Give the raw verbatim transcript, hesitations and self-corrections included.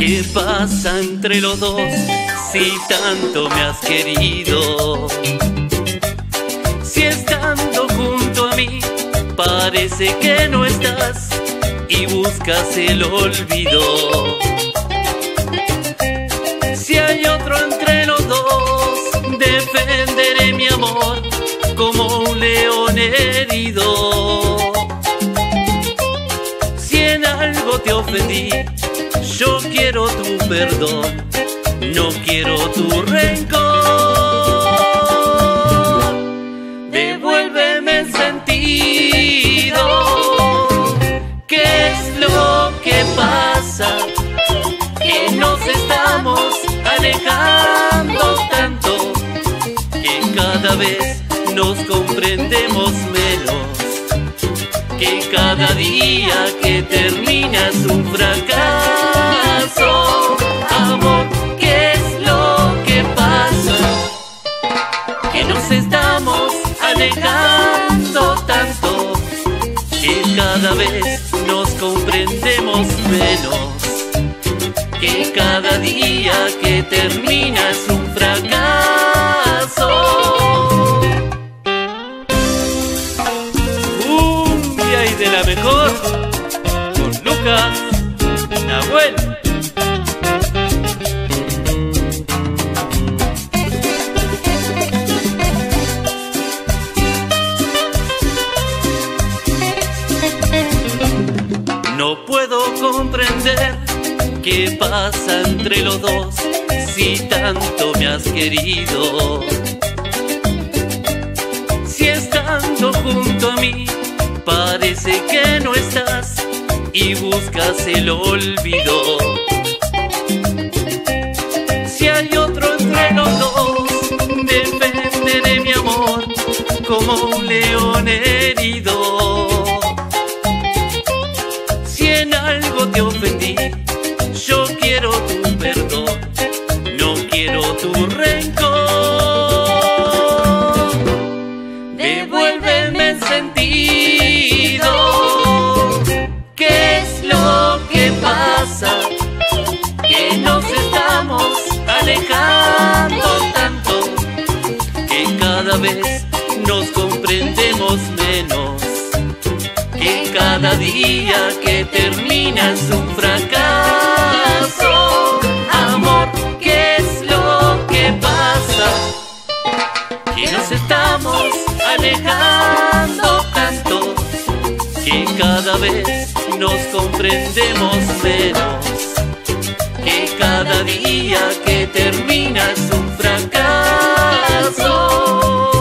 ¿Qué pasa entre los dos si tanto me has querido? Si estando junto a mí parece que no estás y buscas el olvido. Si hay otro entre los dos, defenderé mi amor como un león herido. Si en algo te ofendí, yo quiero tu perdón, no quiero tu rencor. Devuélveme el sentido. ¿Qué es lo que pasa? Que nos estamos alejando tanto, que cada vez nos comprendemos menos, que cada día que termina es un fracaso. Amor, ¿qué es lo que pasa? Que nos estamos alejando tanto, que cada vez nos comprendemos menos, que cada día que termina es un fracaso. Cumbia y de la mejor, con Lucas Nahuel. No puedo comprender qué pasa entre los dos si tanto me has querido. Si estando junto a mí parece que no estás y buscas el olvido. Si hay otro entre los dos, defenderé mi amor como un león herido. Si en algo te ofendí, yo quiero tu perdón, no quiero tu rencor. Devuélveme el sentido. ¿Qué es lo que pasa? Que nos estamos alejando tanto, que cada vez nos comprendemos menos, que cada día que termina es un fracaso. Amor, ¿qué es lo que pasa? Que nos estamos alejando tanto, que cada vez nos comprendemos menos, que cada día que termina es un fracaso.